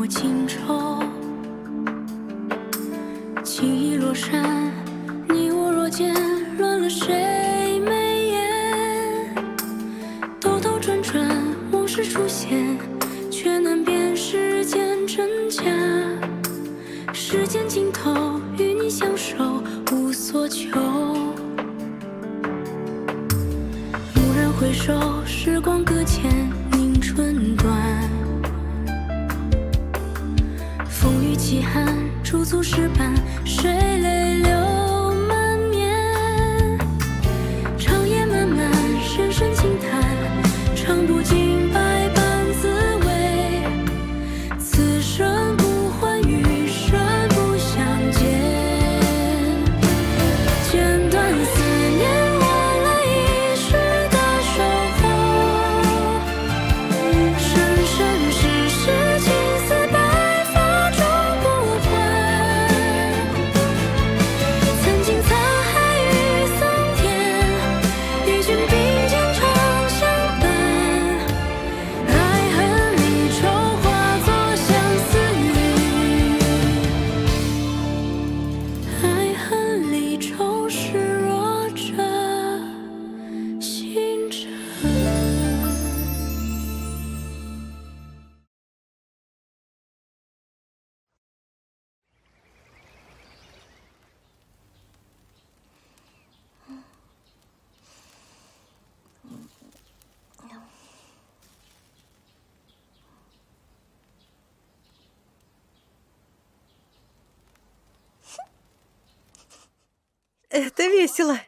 抹情愁。情意落山，你我若见，乱了谁眉眼？兜兜转转，往事出现，却难辨世间真假。世间尽头，与你相守，无所求。蓦然回首，时光搁浅，凝春短。风雨凄寒，驻足石板，水泪流满面。长夜漫漫，深深轻叹，尝不尽百般滋味。此生不欢，余生不相见。剪断思念，换来一世的守候。生生世世，青丝白发终不还。曾经沧海与桑田，与君并肩长相伴。爱恨离愁化作相思雨，爱恨离愁是若这星辰。 Это весело.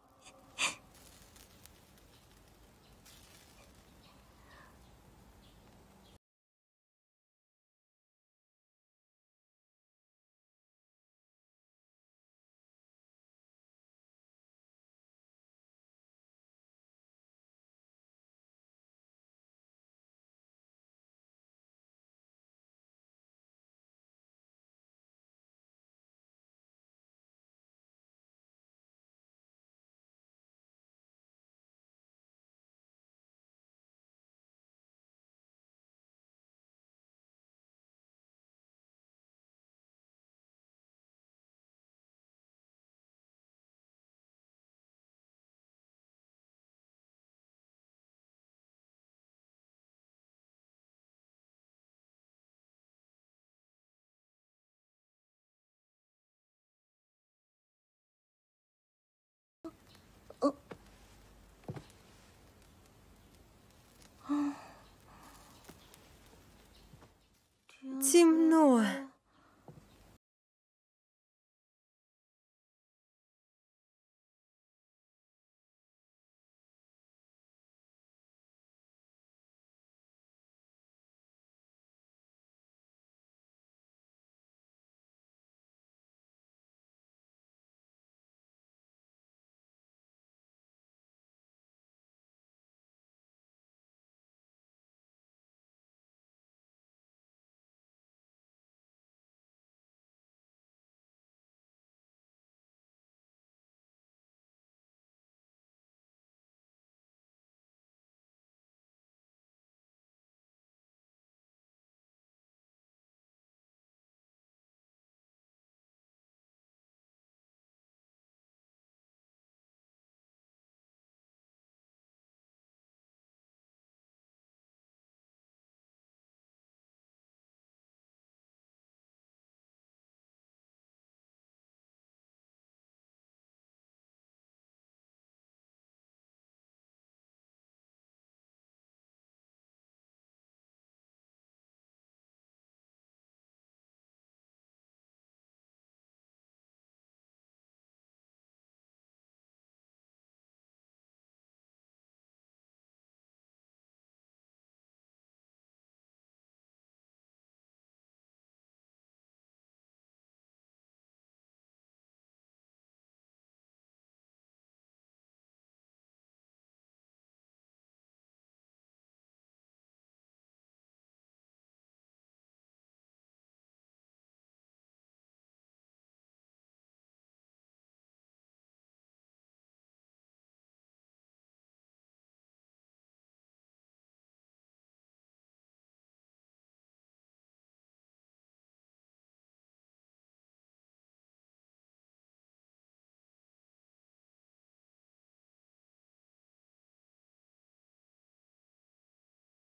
Темно.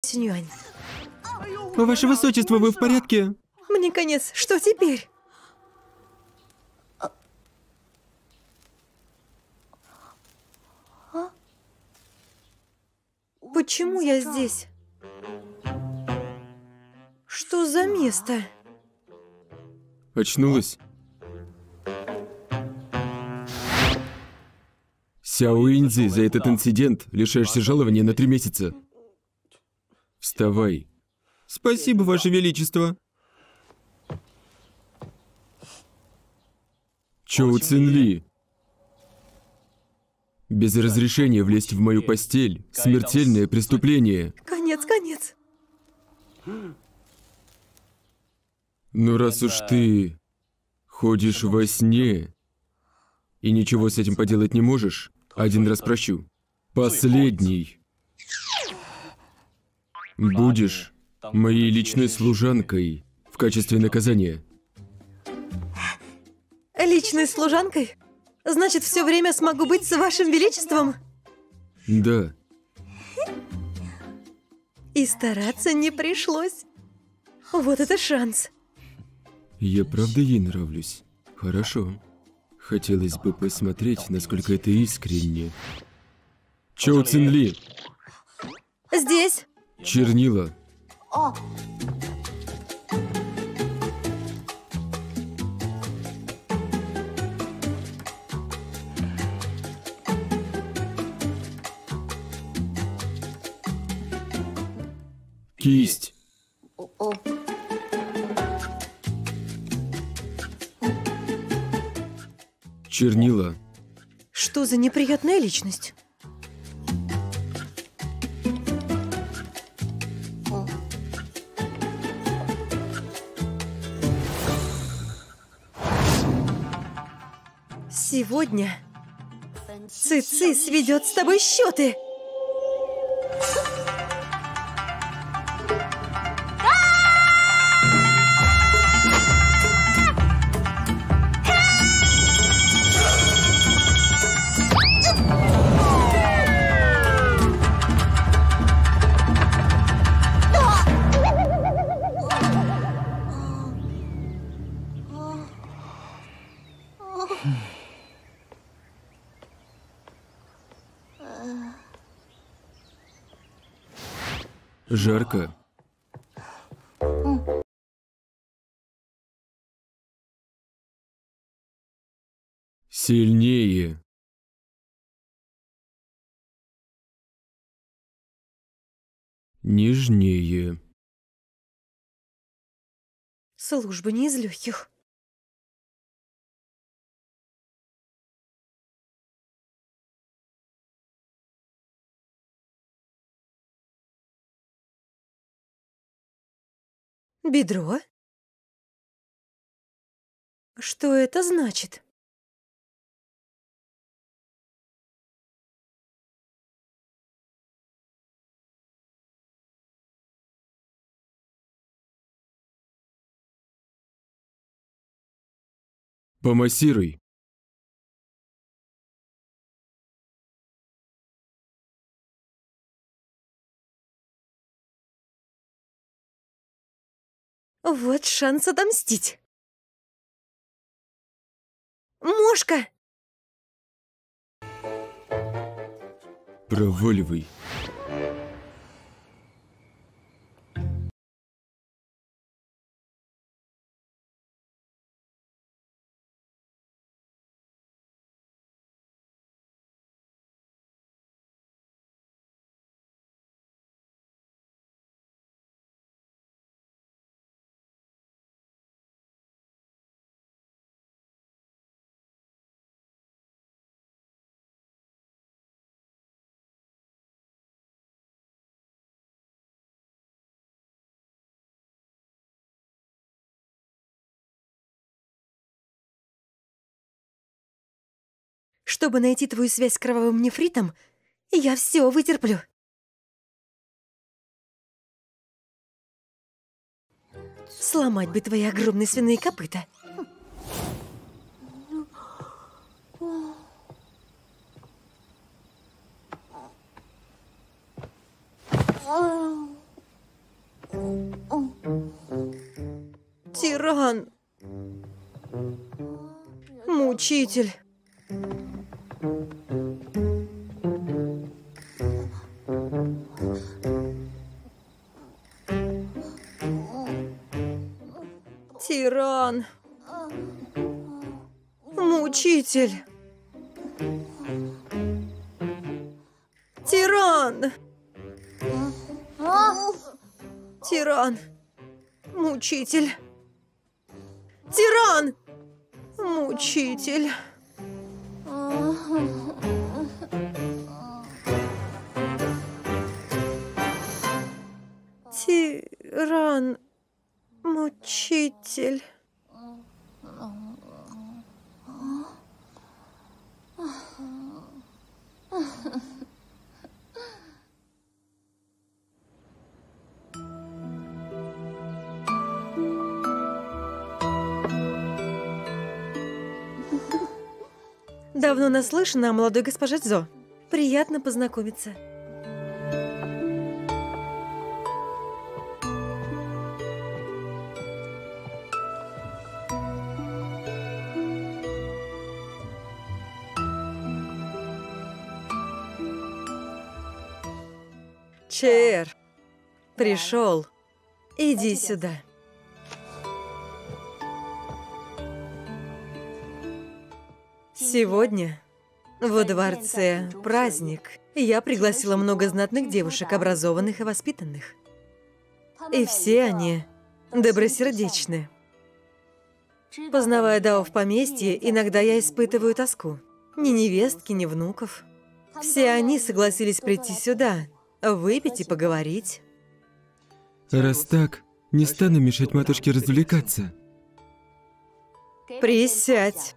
Синюань. Ваше Высочество, вы в порядке? Мне конец. Что теперь? Почему я здесь? Что за место? Очнулась? Сяо Инзи, за этот инцидент лишаешься жалования на 3 месяца. Вставай. Спасибо, Ваше Величество. Чоу Цинли. Без разрешения влезть в мою постель – смертельное преступление. Конец, конец. Ну раз уж ты ходишь во сне и ничего с этим поделать не можешь, один раз прощу. Последний. Будешь моей личной служанкой в качестве наказания. Личной служанкой? Значит, все время смогу быть с вашим величеством? Да. И стараться не пришлось. Вот это шанс. Я правда ей нравлюсь? Хорошо. Хотелось бы посмотреть, насколько это искренне. Чоу Цинли. Здесь. Чернила. Кисть. Чернила. Что за неприятная личность? Сегодня Ци-Ци сведет с тобой счеты. Жарко. Сильнее. Нежнее. Служба не из легких. Бедро? Что это значит? Помассируй. Вот шанс отомстить. Мошка! Проваливай. Чтобы найти твою связь с кровавым нефритом, я все вытерплю. Сломать бы твои огромные свиные копыта. Тиран. Мучитель. Тиран. Мучитель. Тиран. Тиран. Мучитель. Тиран. Мучитель. Тиран. Мучитель. Давно наслышана о молодой госпоже Цзо. Приятно познакомиться. Чер, пришел. Иди сюда. Сегодня во дворце праздник. Я пригласила много знатных девушек, образованных и воспитанных. И все они добросердечны. Познавая Дао в поместье, иногда я испытываю тоску. Ни невестки, ни внуков. Все они согласились прийти сюда, выпить и поговорить. Раз так, не стану мешать матушке развлекаться. Присядь.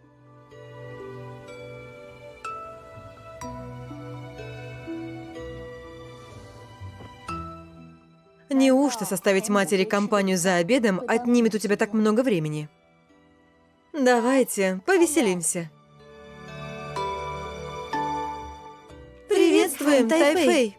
Неужто составить матери компанию за обедом отнимет у тебя так много времени? Давайте повеселимся. Приветствуем, Тайфэй!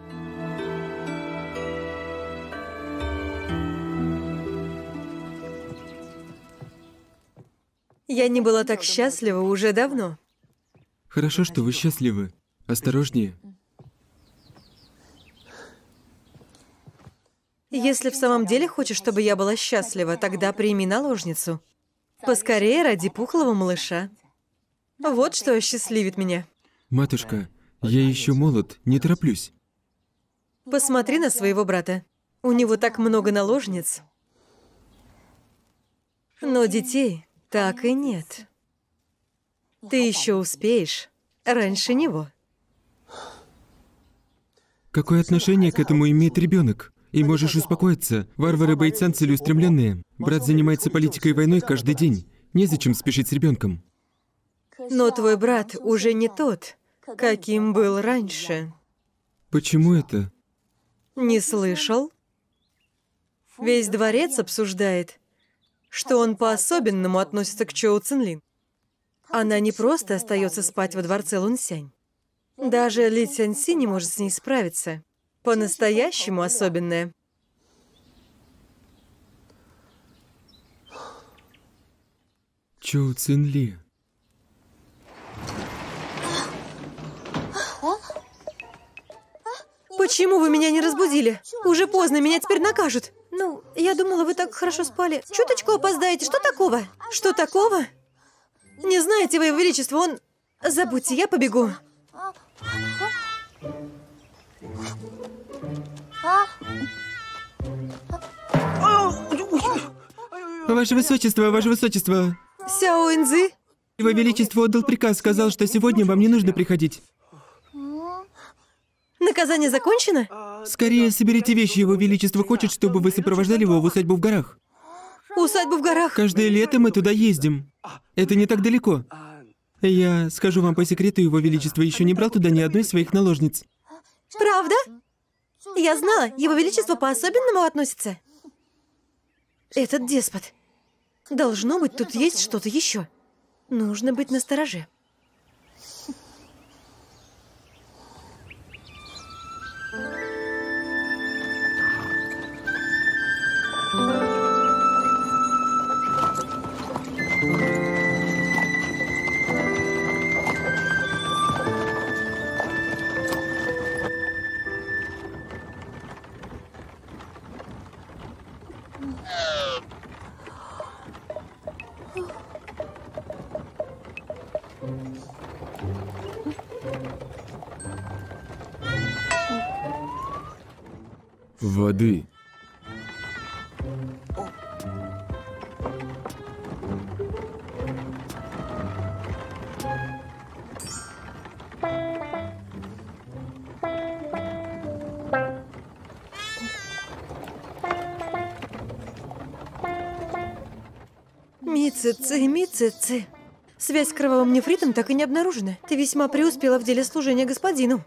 Я не была так счастлива уже давно. Хорошо, что вы счастливы. Осторожнее. Если в самом деле хочешь, чтобы я была счастлива, тогда прими наложницу. Поскорее ради пухлого малыша. Вот что осчастливит меня. Матушка, я еще молод, не тороплюсь. Посмотри на своего брата. У него так много наложниц. Но детей так и нет. Ты еще успеешь раньше него. Какое отношение к этому имеет ребенок? И можешь успокоиться, варвары Бэйцан целеустремленные. Брат занимается политикой и войной каждый день. Незачем спешить с ребенком. Но твой брат уже не тот, каким был раньше. Почему это? Не слышал? Весь дворец обсуждает, что он по-особенному относится к Чоу Цинлин. Она не просто остается спать во дворце Лунсянь. Даже Ли Цяньси не может с ней справиться. По-настоящему особенная. Чоу Цинли. Почему вы меня не разбудили? Уже поздно, меня теперь накажут. Ну, я думала, вы так хорошо спали. Чуточку опоздаете. Что такого? Что такого? Не знаете, Ваше Величество, он... Забудьте, я побегу. Ваше Высочество, Ваше Высочество! Сяо Инзы? Его Величество отдал приказ, сказал, что сегодня вам не нужно приходить. Наказание закончено? Скорее соберите вещи, Его Величество хочет, чтобы вы сопровождали его в усадьбу в горах. Усадьбу в горах? Каждое лето мы туда ездим. Это не так далеко. Я скажу вам по секрету, Его Величество еще не брал туда ни одной из своих наложниц. Правда? Я знала, Его Величество по-особенному относится. Этот деспот. Должно быть, тут есть что-то еще. Нужно быть настороже. Воды. Мицици, Мицици. Связь с кровавым нефритом так и не обнаружена. Ты весьма преуспела в деле служения господину.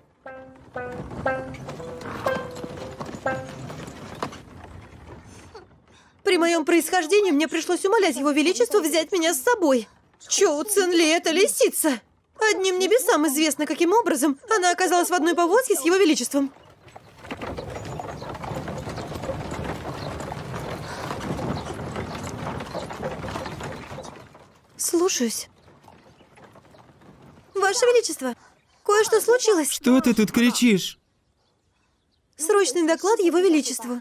При моем происхождении мне пришлось умолять его величество взять меня с собой. Чоу Цинли — это лисица. Одним небесам известно, каким образом она оказалась в одной повозке с его величеством. Слушаюсь. Ваше величество, кое-что случилось. Что ты тут кричишь? Срочный доклад его величеству.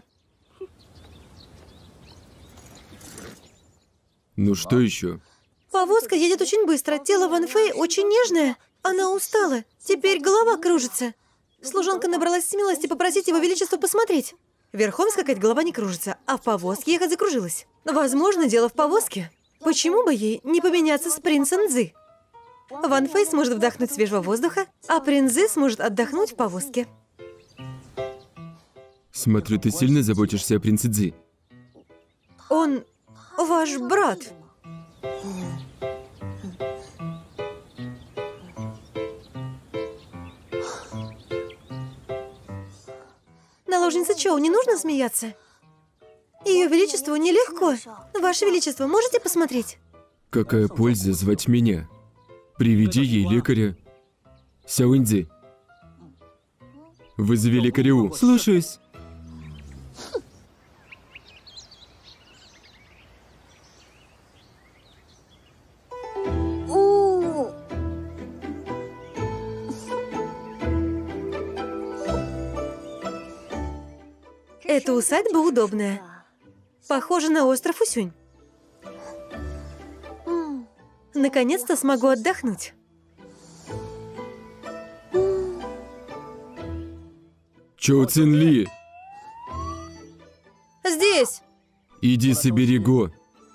Ну что еще? Повозка едет очень быстро. Тело Ван Фэй очень нежное. Она устала. Теперь голова кружится. Служанка набралась смелости попросить его величество посмотреть. Верхом скакать голова не кружится, а в повозке ехать закружилась. Возможно, дело в повозке. Почему бы ей не поменяться с принцем Цзы? Ван Фэй сможет вдохнуть свежего воздуха, а принц Цзы сможет отдохнуть в повозке. Смотрю, ты сильно заботишься о принце Цзы. Он ваш брат. Наложница Чоу, не нужно смеяться. Ее величеству нелегко. Ваше величество, можете посмотреть? Какая польза звать меня? Приведи ей лекаря. Сяоинзи. Вызови лекаря У. Слушаюсь. Эта усадьба удобная. Похоже на остров Усюнь. Наконец-то смогу отдохнуть. Чоу Цинли, Здесь! иди собери Го.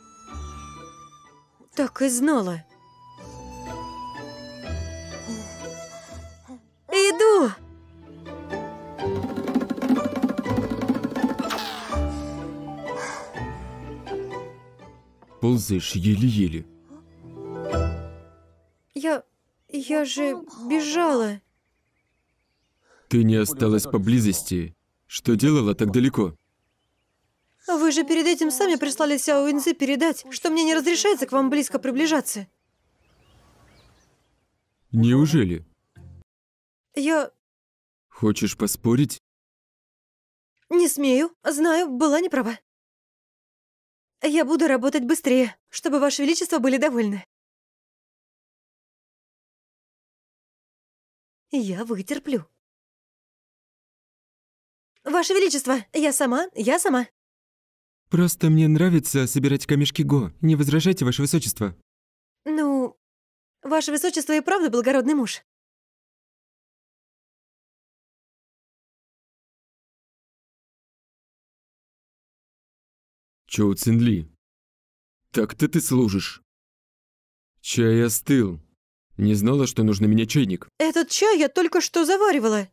Так и знала. Иду! Ползаешь еле-еле. Я же бежала. Ты не осталась поблизости. Что делала так далеко? Вы же перед этим сами прислали Сяо Инзы передать, что мне не разрешается к вам близко приближаться. Неужели? Я Хочешь поспорить? не смею. Знаю, была не права. Я буду работать быстрее, чтобы Ваше Величество были довольны. Я вытерплю. Ваше Величество, я сама. Просто мне нравится собирать камешки Го. Не возражайте, Ваше Высочество. Ну, Ваше Высочество и правда благородный муж. Чоу Цинли, так-то ты служишь. Чай остыл. Не знала, что нужно менять чайник. Этот чай я только что заваривала.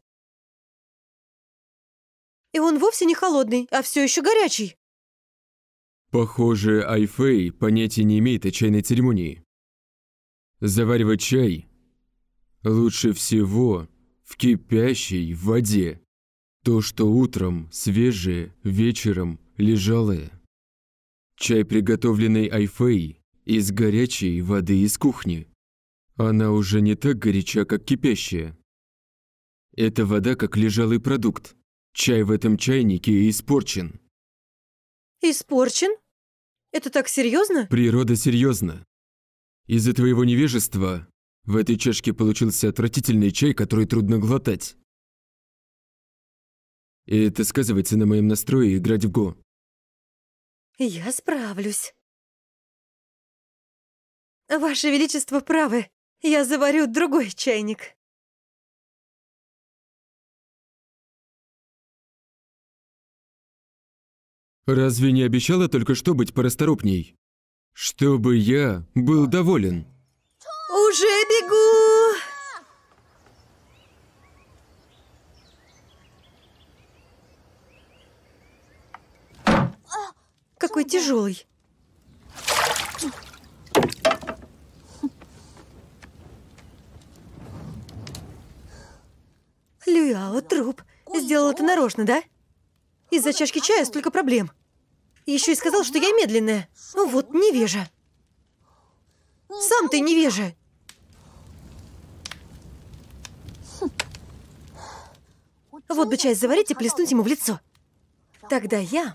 И он вовсе не холодный, а все еще горячий. Похоже, Айфэй понятия не имеет о чайной церемонии. Заваривать чай лучше всего в кипящей воде. То, что утром свежее, вечером лежалое. Чай, приготовленный Айфэй, из горячей воды из кухни. Она уже не так горяча, как кипящая. Эта вода как лежалый продукт. Чай в этом чайнике испорчен. Испорчен? Это так серьезно? Природа серьезна. Из-за твоего невежества в этой чашке получился отвратительный чай, который трудно глотать. И это сказывается на моем настрое играть в Го. Я справлюсь. Ваше Величество правы. Я заварю другой чайник. Разве не обещала только что быть порасторопней? Чтобы я был доволен. Уже бегу! Какой тяжелый. Люяо, труп. Сделал это нарочно, да? Из-за чашки чая столько проблем. Еще и сказал, что я медленная. Ну вот, невежа. Сам ты невежа. Вот бы чай заварить и плеснуть ему в лицо. Тогда я...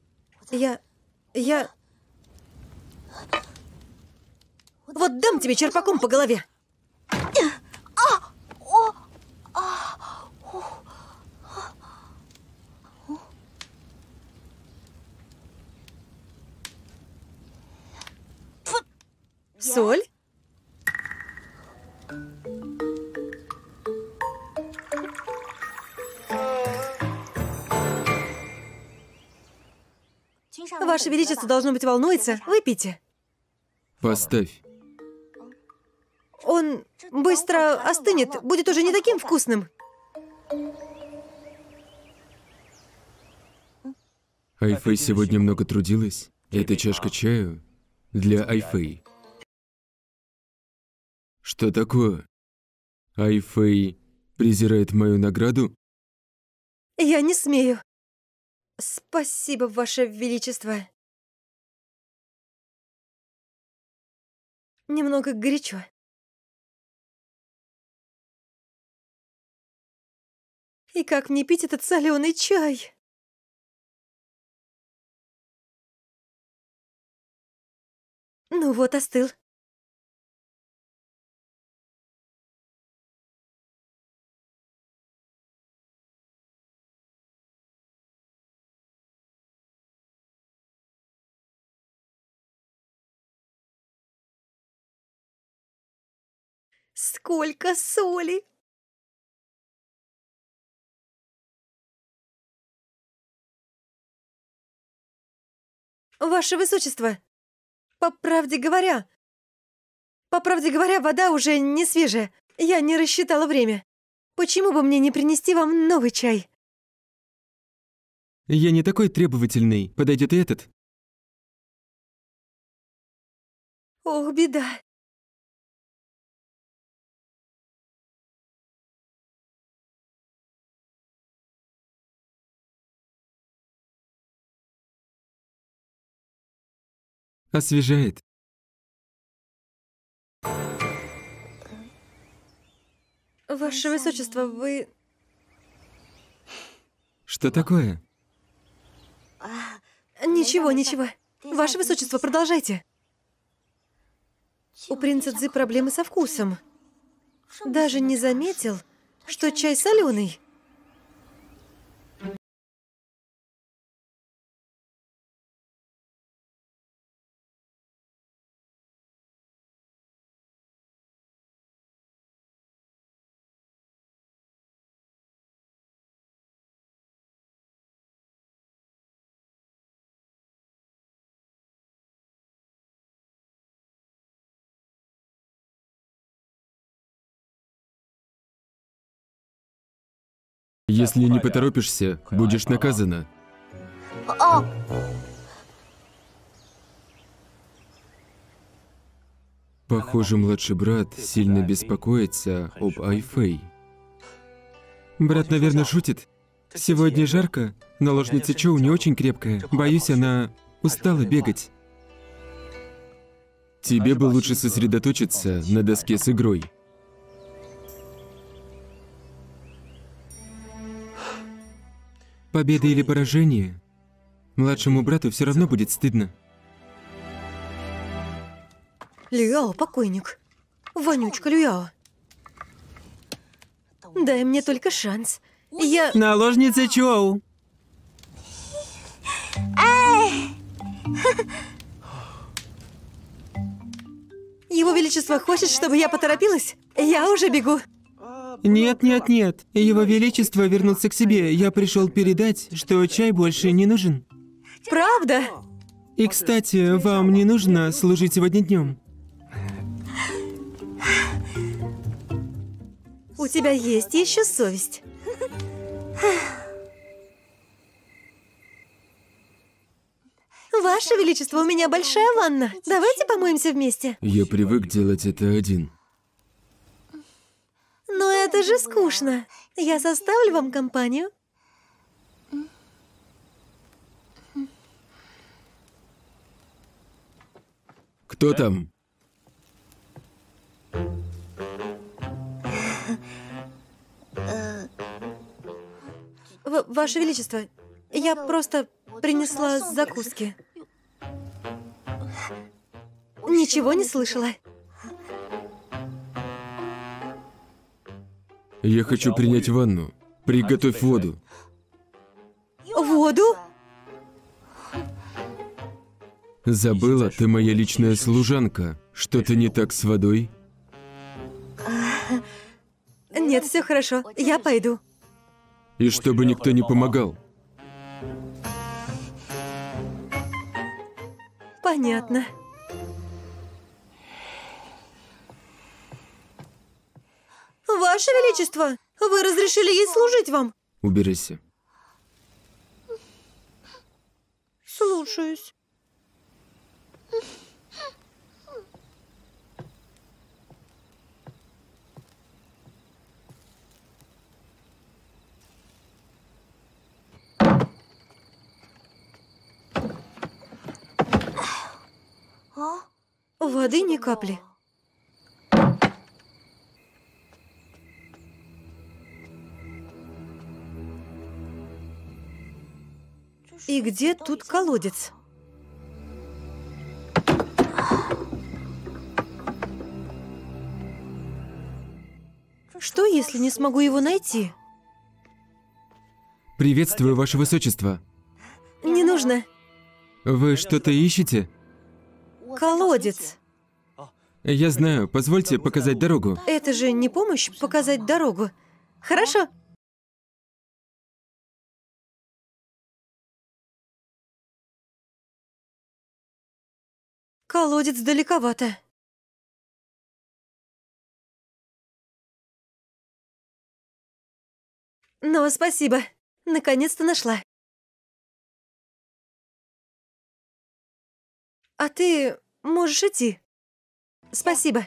Вот дам тебе черпаком по голове. Соль? Ваше Величество, должно быть, волнуется. Выпейте. Поставь. Он быстро остынет, будет уже не таким вкусным. Айфэй сегодня много трудилась. Эта чашка чаю для Айфэй. Что такое? Айфэй презирает мою награду? Я не смею. Спасибо, Ваше Величество. Немного горячо. И как мне пить этот соленый чай? Ну вот, остыл. Сколько соли! Ваше Высочество, по правде говоря, вода уже не свежая. Я не рассчитала время. Почему бы мне не принести вам новый чай? Я не такой требовательный. Подойдет и этот. Ох, беда. Освежает. Ваше Высочество, вы... Что такое? Ничего, ничего. Ваше Высочество, продолжайте. У принца Цзы проблемы со вкусом. Даже не заметил, что чай соленый. Если не поторопишься, будешь наказана. Похоже, младший брат сильно беспокоится об Айфэй. Брат, наверное, шутит. Сегодня жарко, наложница Чоу не очень крепкая. Боюсь, она устала бегать. Тебе бы лучше сосредоточиться на доске с игрой. Победа или поражение, младшему брату все равно будет стыдно. Люяо, покойник. Вонючка Люяо. Дай мне только шанс. Я... Наложница Чоу! Его Величество хочет, чтобы я поторопилась? Я уже бегу. Нет, нет, нет. Его Величество вернулся к себе. Я пришел передать, что чай больше не нужен. Правда? И, кстати, вам не нужно служить сегодня днем. У тебя есть еще совесть. Ваше Величество, у меня большая ванна. Давайте помоемся вместе. Я привык делать это один. Но это же скучно. Я составлю вам компанию. Кто там? Ваше Величество, я просто принесла закуски. Ничего не слышала. Я хочу принять ванну. Приготовь воду. Воду? Забыла, ты моя личная служанка. Что-то не так с водой? Нет, все хорошо. Я пойду. И чтобы никто не помогал. Понятно. Ваше Величество, вы разрешили ей служить вам? Убирайся. Слушаюсь. Воды ни капли. И где тут колодец? Что, если не смогу его найти? Приветствую, Ваше Высочество. Не нужно. Вы что-то ищете? Колодец. Я знаю, позвольте показать дорогу. Это же не помощь показать дорогу. Хорошо. Колодец далековато. Но спасибо. Наконец-то нашла. А ты можешь идти. Спасибо.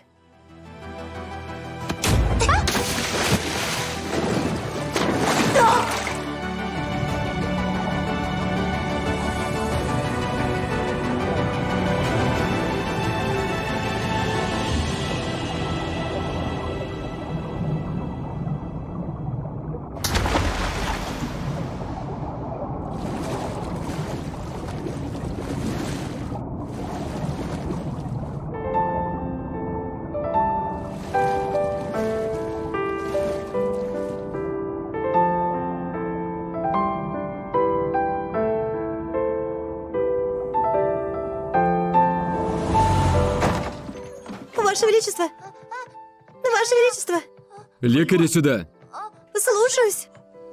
Ваше Величество! Ваше Величество! Лекаря сюда! Слушаюсь!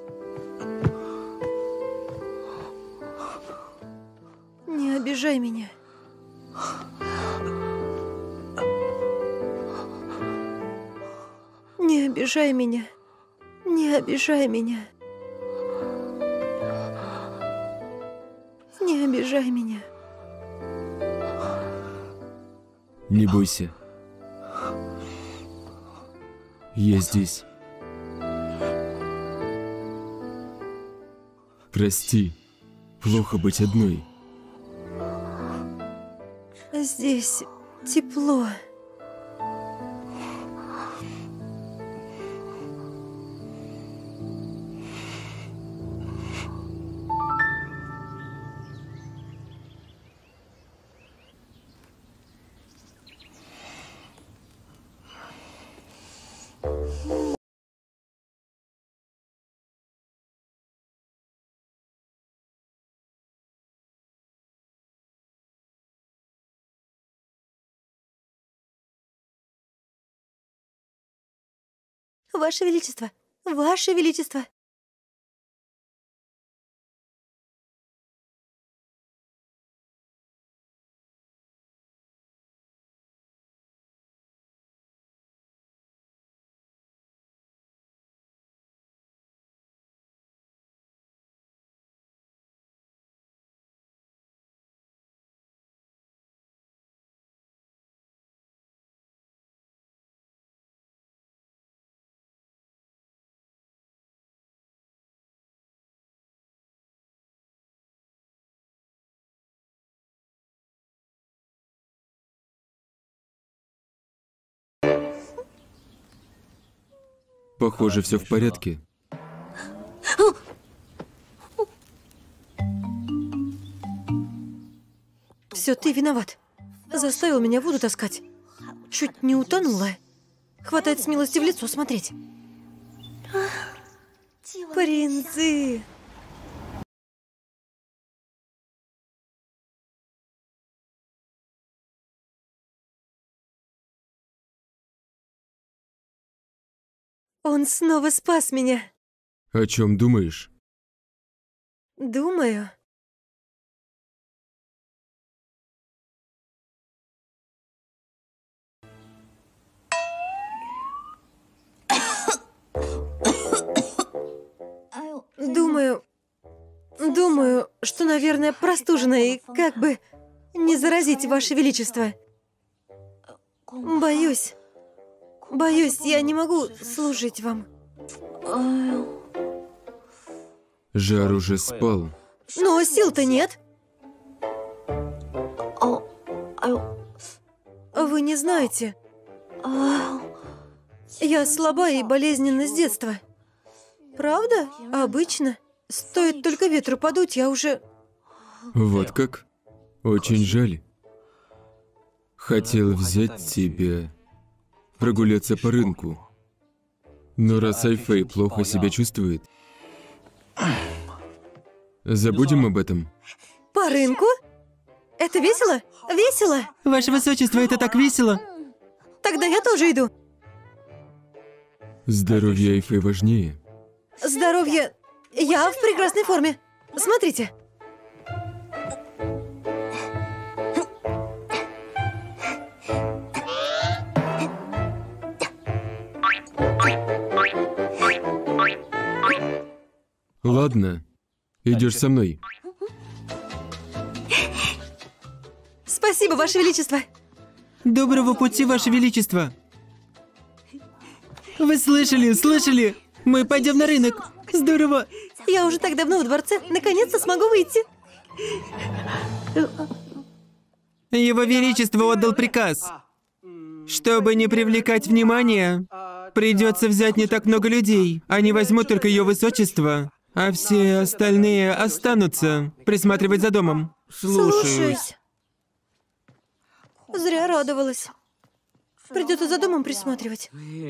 Не обижай меня. Не обижай меня. Не обижай меня. Не обижай меня. Не бойся. Я здесь. Прости. Плохо быть одной. Здесь тепло. Ваше Величество! Ваше Величество! Похоже, все в порядке. Все ты виноват. Заставил меня воду таскать. Чуть не утонула. Хватает смелости в лицо смотреть. Принцы! Он снова спас меня. О чем думаешь? Думаю. Думаю, что, наверное, простужена и как бы не заразить, Ваше Величество. Боюсь, я не могу служить вам. Жар уже спал. Но сил-то нет. Вы не знаете. Я слаба и болезненна с детства. Правда? Обычно. Стоит только ветру подуть, я уже... Вот как? Очень жаль. Хотел взять тебя, прогуляться по рынку. Но раз Айфэй плохо себя чувствует, забудем об этом. По рынку? Это весело? Весело? Ваше Высочество, это так весело! Тогда я тоже иду. Здоровье Айфэй важнее. Здоровье... Я в прекрасной форме. Смотрите. Ладно, идешь со мной. Спасибо, Ваше Величество. Доброго пути, Ваше Величество! Вы слышали? Мы пойдем на рынок! Здорово! Я уже так давно в дворце. Наконец-то смогу выйти. Его Величество отдал приказ. Чтобы не привлекать внимания, придется взять не так много людей. Они возьмут только Ее Высочество, а все остальные останутся присматривать за домом. Слушаюсь. Зря радовалась. Придется за домом присматривать.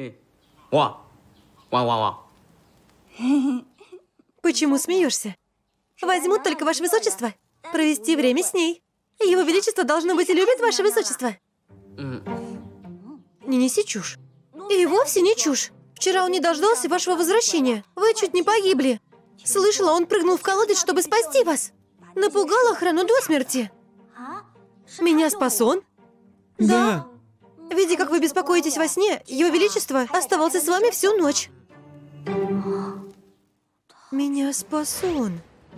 Почему смеешься? Возьмут только Ваше Высочество. Провести время с ней. Его Величество, должно быть, и любит Ваше Высочество. Не неси чушь. И вовсе не чушь. Вчера он не дождался вашего возвращения. Вы чуть не погибли. Слышала, он прыгнул в колодец, чтобы спасти вас. Напугал охрану до смерти. Меня спас он? Да. Видя, как вы беспокоитесь во сне, Его Величество оставался с вами всю ночь. Меня спас он.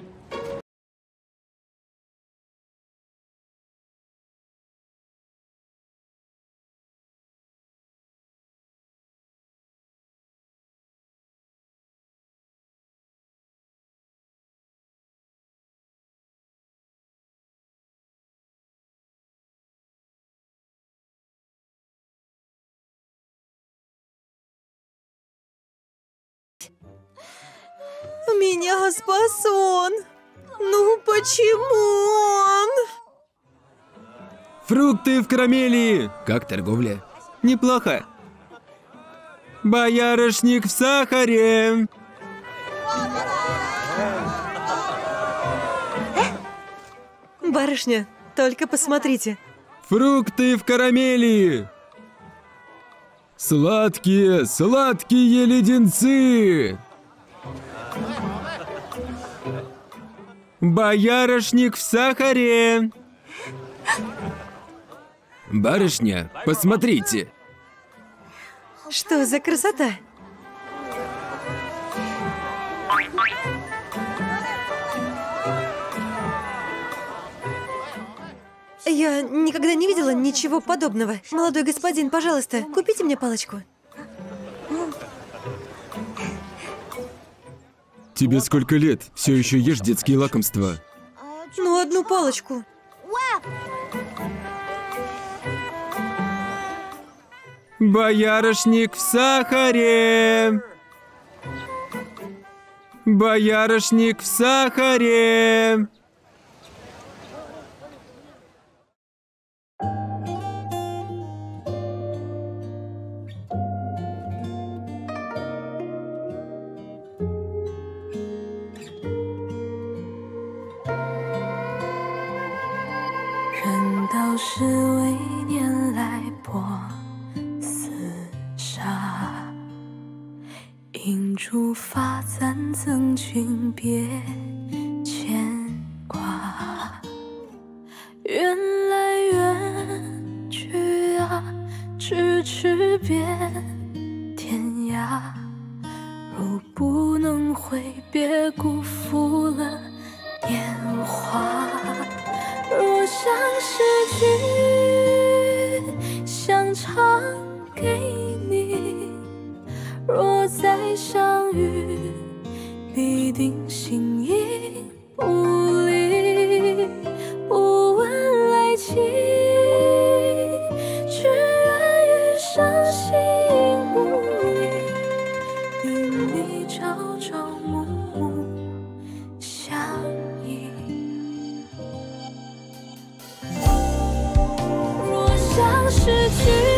Меня спас он. Ну почему он? Фрукты в карамели! Как торговля? Неплохо. Боярышник в сахаре! Барышня, только посмотрите. Фрукты в карамели! Сладкие, сладкие леденцы! Боярышник в сахаре! Барышня, посмотрите! Что за красота? Я никогда не видела ничего подобного. Молодой господин, пожалуйста, купите мне палочку. Тебе сколько лет? Все еще ешь детские лакомства? Ну, одну палочку. Боярышник в сахаре! Боярышник в сахаре! 是为年来薄厮杀，银烛发簪赠君别牵挂。缘来缘去啊，咫尺边天涯。若不能挥别，辜负了年华。若相识君，想唱给你；若再相遇，必定形影不离。不问来期，只愿余生形影不离，与你朝朝暮暮相依。相识君。